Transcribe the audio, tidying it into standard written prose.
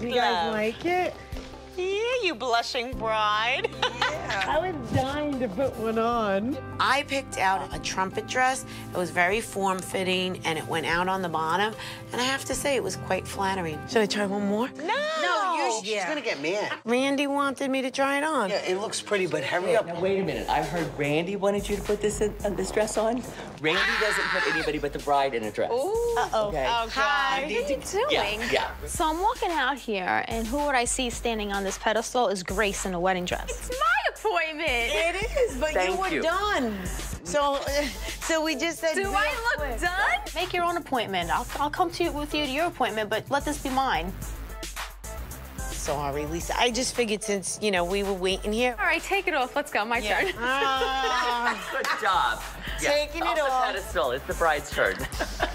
you guys like it? Yeah, you blushing bride. Yeah. I was dying to put one on. I picked out a trumpet dress. It was very form-fitting, and it went out on the bottom. And I have to say, it was quite flattering. Should I try one more? No, She's gonna get mad. Randy wanted me to try it on. Yeah, it looks pretty, but hurry up. Now, wait a minute. I heard Randy wanted you to put this dress on. Randy doesn't put anybody but the bride in a dress. Ooh. Okay. Oh, God. What are you doing? Yeah. So I'm walking out here, and who would I see standing on this pedestal is Grace in a wedding dress. It's my appointment. It is, but you were done. So we just said. Do I look done? Make your own appointment. I'll come with you to your appointment, but let this be mine. Sorry, Lisa. I just figured since, you know, we were waiting here. All right, take it off. Let's go. My turn. Good job. Taking it off off. the pedestal. It's the bride's turn.